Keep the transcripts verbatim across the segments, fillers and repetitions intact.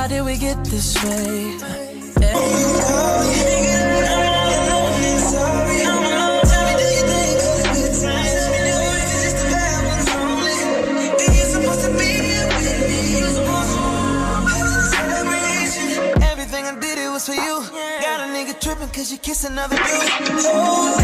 How did we get this way? Yeah. Everything I did, it was for you. Got a nigga tripping cause you kiss another dude. Oh,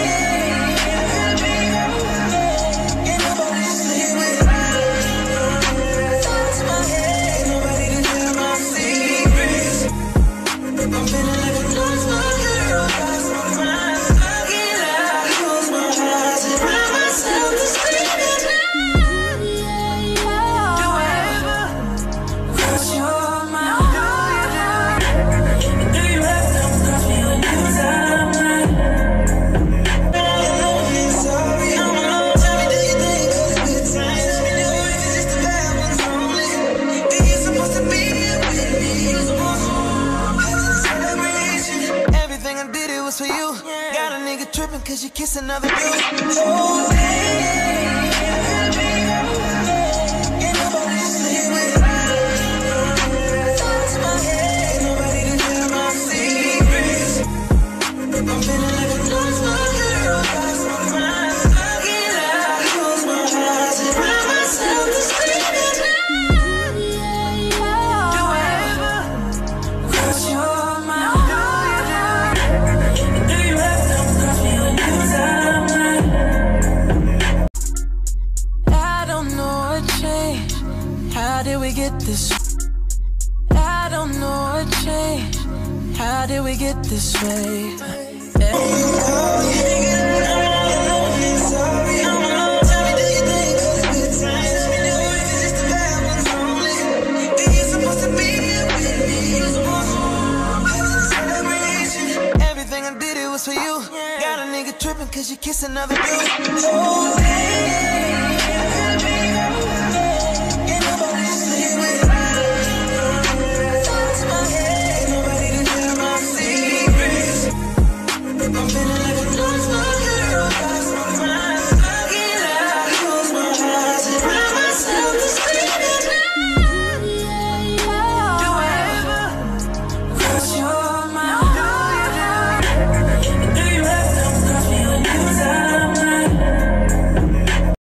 for you. Got a nigga tripping cause you kiss another dude. Oh, how did we get this? I don't know what changed. How did we get this way? Yeah. Everything I did, it was for you. Got a nigga tripping cause you kiss another dude.